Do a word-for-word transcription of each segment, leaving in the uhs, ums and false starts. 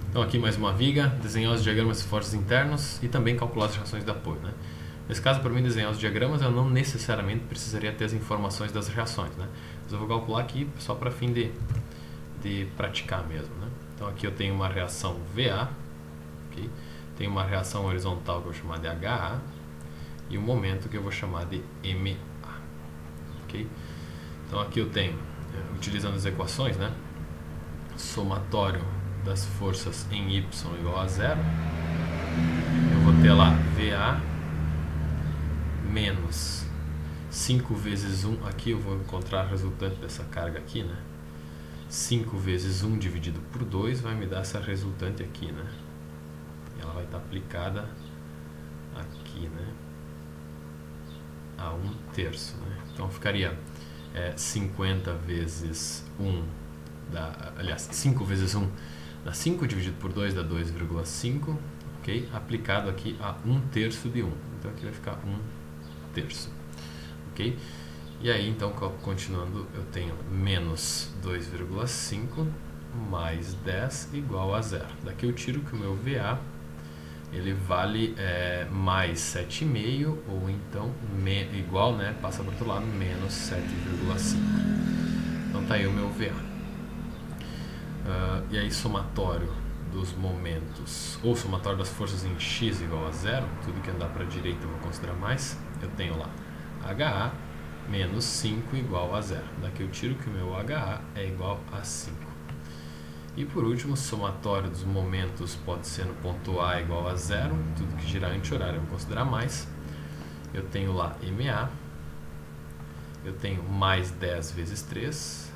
Então aqui mais uma viga, desenhar os diagramas de forças internos e também calcular as reações de apoio, né? Nesse caso, para mim desenhar os diagramas, eu não necessariamente precisaria ter as informações das reações, né? Mas eu vou calcular aqui só para fim de, de praticar mesmo, né? Então aqui eu tenho uma reação V A, okay? Tenho uma reação horizontal que eu vou chamar de H A e um momento que eu vou chamar de M A, okay? Então aqui eu tenho, utilizando as equações, né? Somatório das forças em Y igual a zero. Eu vou ter lá V A menos cinco vezes um. Aqui eu vou encontrar a resultante dessa carga aqui, né? cinco vezes um dividido por dois vai me dar essa resultante aqui, né? E ela vai estar aplicada aqui, né? A um terço, né? Então ficaria é, cinquenta vezes um, dá, aliás, cinco vezes um dá cinco, dividido por dois dá dois vírgula cinco, ok? Aplicado aqui a um terço de um. Então aqui vai ficar um terço, ok? E aí, então, continuando, eu tenho menos dois vírgula cinco mais dez igual a zero. Daqui eu tiro que o meu V A ele vale é, mais sete vírgula cinco, ou então me, igual, né? Passa para o outro lado, menos sete vírgula cinco. Então tá aí o meu V A. Uh, e aí somatório dos momentos, ou somatório das forças em x igual a zero, tudo que andar para a direita eu vou considerar mais, eu tenho lá H A menos cinco igual a zero. Daqui eu tiro que o meu H A é igual a cinco. E por último, somatório dos momentos pode ser no ponto A igual a zero, tudo que girar anti-horário eu vou considerar mais. Eu tenho lá M A, eu tenho mais dez vezes três,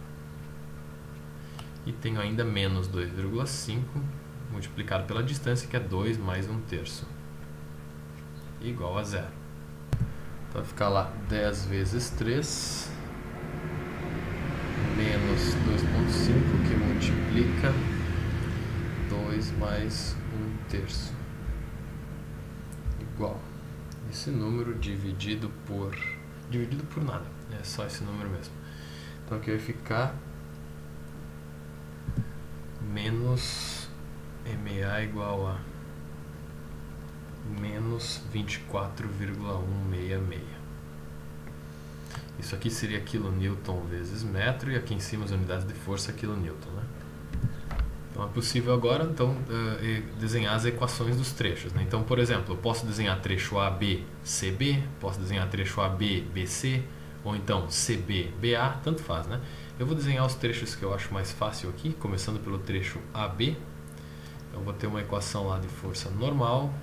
e tenho ainda menos dois vírgula cinco multiplicado pela distância, que é dois mais um terço, igual a zero. Então vai ficar lá dez vezes três menos dois vírgula cinco, que multiplica dois mais um terço, igual esse número dividido por... dividido por nada, é só esse número mesmo. Então aqui vai ficar menos M A igual a menos vinte e quatro vírgula cento e sessenta e seis. Isso aqui seria quilonewton vezes metro, e aqui em cima as unidades de força quilonewton, né? Então é possível agora então, uh, desenhar as equações dos trechos, né? Então, por exemplo, eu posso desenhar trecho A B C B, posso desenhar trecho A B B C, ou então C B B A, tanto faz, né? Eu vou desenhar os trechos que eu acho mais fácil aqui, começando pelo trecho A B. Eu vou ter uma equação lá de força normal,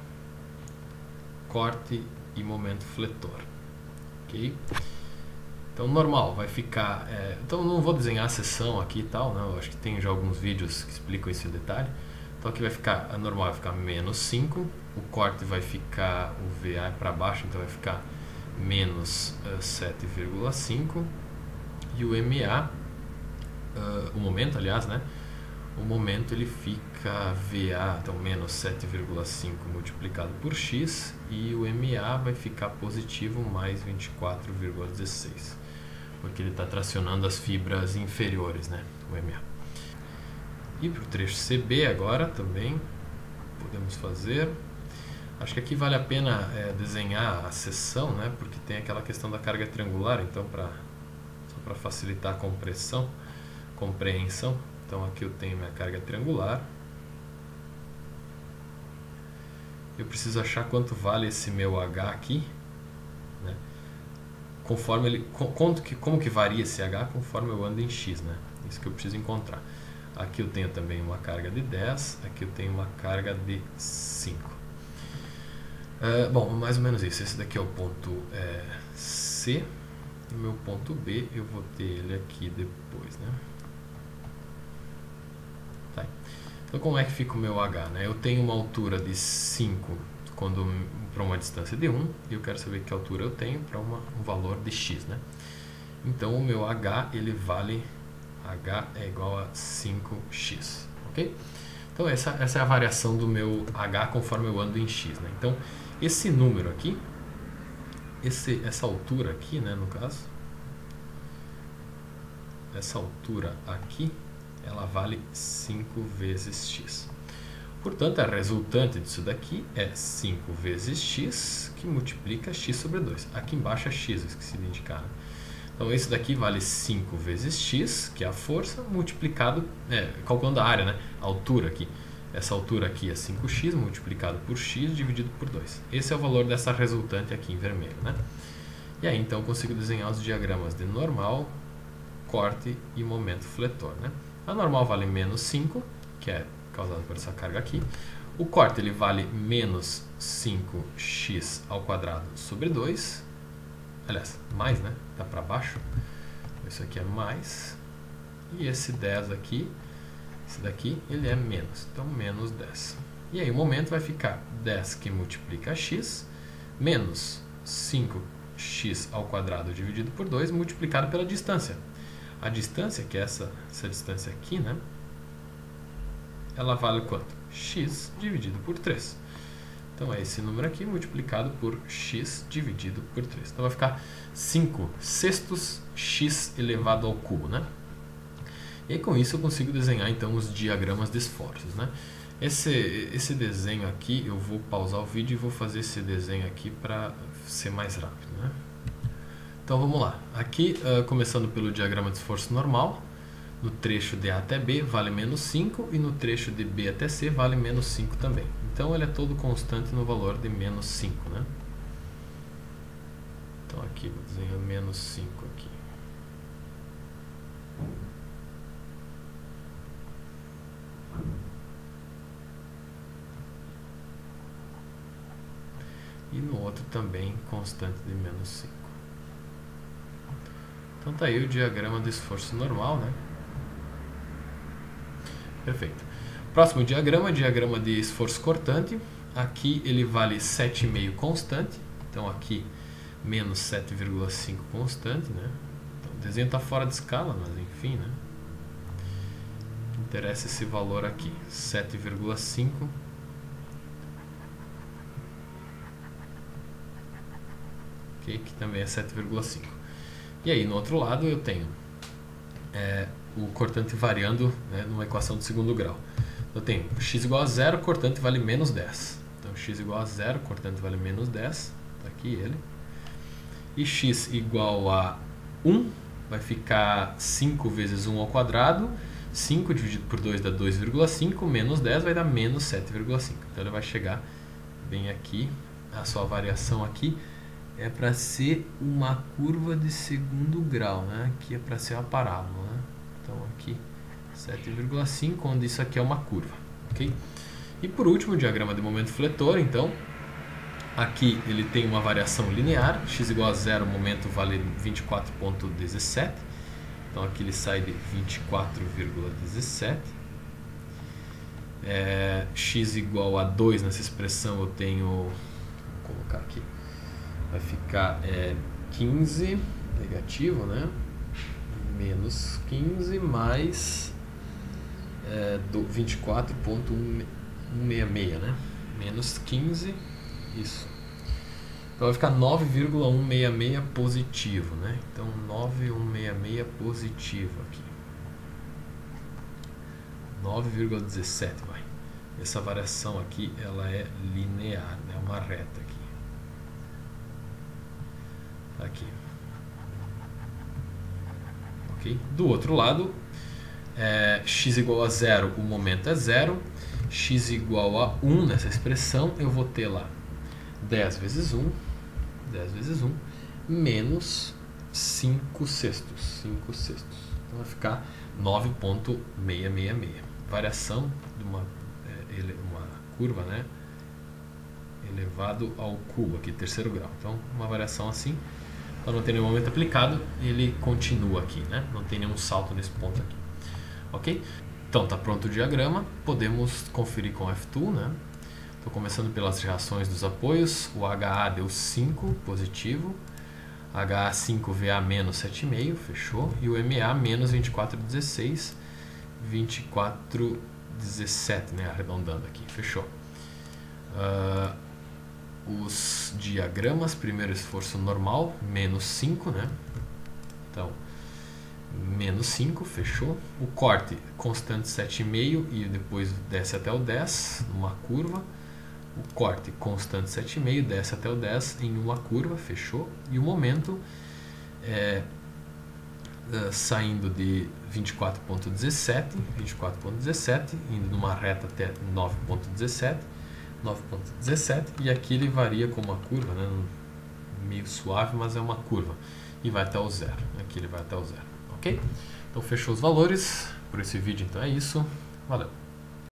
corte e momento fletor, ok? Então normal vai ficar, é, então não vou desenhar a seção aqui e tal, né? Eu acho que tem já alguns vídeos que explicam isso em detalhe. Então aqui vai ficar, a normal vai ficar menos cinco, o corte vai ficar, o V A para baixo, então vai ficar menos uh, sete vírgula cinco, e o M A, uh, o momento aliás, né? O momento ele fica V A, então menos sete vírgula cinco multiplicado por x, e o M A vai ficar positivo mais vinte e quatro vírgula dezesseis, porque ele está tracionando as fibras inferiores, né, o M A. E para o trecho C B agora também podemos fazer. Acho que aqui vale a pena é, desenhar a seção, né, porque tem aquela questão da carga triangular, então pra, só para facilitar a compressão, compreensão. Então aqui eu tenho minha carga triangular. Eu preciso achar quanto vale esse meu H aqui, né? Conforme ele, quanto que, como que varia esse H conforme eu ando em X, né? Isso que eu preciso encontrar. Aqui eu tenho também uma carga de dez, aqui eu tenho uma carga de cinco. Uh, bom, mais ou menos isso. Esse daqui é o ponto é, C, e o meu ponto B eu vou ter ele aqui depois, né? Tá. Então como é que fica o meu H, né? Eu tenho uma altura de cinco para uma distância de um, e eu quero saber que altura eu tenho para um valor de x, né? Então o meu H ele vale, H é igual a cinco x, ok? Então essa, essa é a variação do meu H conforme eu ando em x, né? Então esse número aqui, esse, essa altura aqui, né, no caso, essa altura aqui, ela vale cinco vezes x. Portanto, a resultante disso daqui é cinco vezes x, que multiplica x sobre dois. Aqui embaixo é x, eu esqueci de indicar. Né? Então, isso daqui vale cinco vezes x, que é a força, multiplicado, é, calculando a área, né? A altura aqui. Essa altura aqui é cinco x, multiplicado por x, dividido por dois. Esse é o valor dessa resultante aqui em vermelho, né? E aí, então, eu consigo desenhar os diagramas de normal, corte e momento fletor, né? A normal vale menos cinco, que é causado por essa carga aqui. O corte ele vale menos cinco x ao quadrado sobre dois. Aliás, mais, né? Tá para baixo. Isso aqui é mais. E esse dez aqui, esse daqui, ele é menos. Então, menos dez. E aí, o momento vai ficar dez que multiplica x, menos cinco x ao quadrado dividido por dois, multiplicado pela distância. A distância, que é essa, essa distância aqui, né? Ela vale quanto? X dividido por três. Então, é esse número aqui multiplicado por x dividido por três. Então, vai ficar cinco sextos x elevado ao cubo, né? E aí, com isso, eu consigo desenhar, então, os diagramas de esforços, né? Esse, esse desenho aqui, eu vou pausar o vídeo e vou fazer esse desenho aqui para ser mais rápido, né? Então, vamos lá. Aqui, uh, começando pelo diagrama de esforço normal, no trecho de A até B vale menos cinco e no trecho de B até C vale menos cinco também. Então, ele é todo constante no valor de menos cinco, né? Então, aqui, vou desenhar menos cinco aqui. E no outro também constante de menos cinco. Então tá aí o diagrama do esforço normal, né? Perfeito. Próximo diagrama, diagrama de esforço cortante. Aqui ele vale sete vírgula cinco constante. Então aqui menos sete vírgula cinco constante, né? Então, o desenho está fora de escala, mas enfim, né? Interessa esse valor aqui, sete vírgula cinco. Ok, que também é sete vírgula cinco. E aí, no outro lado, eu tenho é, o cortante variando, né, numa equação de segundo grau. Eu tenho x igual a zero, cortante vale menos dez. Então, x igual a zero, cortante vale menos dez. Está aqui ele. E x igual a um, vai ficar cinco vezes um ao quadrado. cinco dividido por dois dá dois vírgula cinco, menos dez vai dar menos sete vírgula cinco. Então, ele vai chegar bem aqui. A sua variação aqui é para ser uma curva de segundo grau, né? Aqui é para ser uma parábola, né? Então aqui sete vírgula cinco, onde isso aqui é uma curva, ok? E por último, o diagrama de momento fletor. Então aqui ele tem uma variação linear, x igual a zero, o momento vale vinte e quatro vírgula dezessete. Então aqui ele sai de vinte e quatro vírgula dezessete. É, x igual a dois, nessa expressão eu tenho, vou colocar aqui, vai ficar é, quinze negativo, né? Menos quinze mais é, vinte e quatro vírgula cento e sessenta e seis, né? Menos quinze, isso. Então vai ficar nove vírgula cento e sessenta e seis positivo, né? Então nove vírgula cento e sessenta e seis positivo aqui. nove vírgula dezessete, vai. Essa variação aqui, ela é linear, né? Uma reta aqui. Aqui. Ok? Do outro lado, é, x igual a zero, o momento é zero. X igual a um, nessa expressão, eu vou ter lá dez vezes um, dez vezes um, menos cinco sextos. cinco sextos. Então vai ficar nove vírgula seiscentos e sessenta e seis. Variação de uma, é, uma curva, né? Elevado ao cubo, aqui, terceiro grau. Então, uma variação assim. Então, não tem nenhum momento aplicado, ele continua aqui, né? Não tem nenhum salto nesse ponto aqui. Ok? Então, está pronto o diagrama. Podemos conferir com o F dois, né? Estou começando pelas reações dos apoios. O H A deu cinco, positivo. H A cinco V A menos sete vírgula cinco, fechou. E o M A menos vinte e quatro vírgula dezesseis, vinte e quatro vírgula dezessete, né? Arredondando aqui, fechou. Uh, os diagramas, primeiro esforço normal, menos cinco, né? Então, menos cinco, fechou. O corte, constante sete vírgula cinco e depois desce até o dez, numa curva. O corte, constante sete vírgula cinco, desce até o dez em uma curva, fechou. E o momento, é, uh, saindo de vinte e quatro ponto dezessete, vinte e quatro ponto dezessete, indo numa reta até nove ponto dezessete, nove ponto dezessete, e aqui ele varia com uma curva, né, meio suave, mas é uma curva, e vai até o zero. Aqui ele vai até o zero, ok? Então fechou os valores por esse vídeo, então é isso, valeu!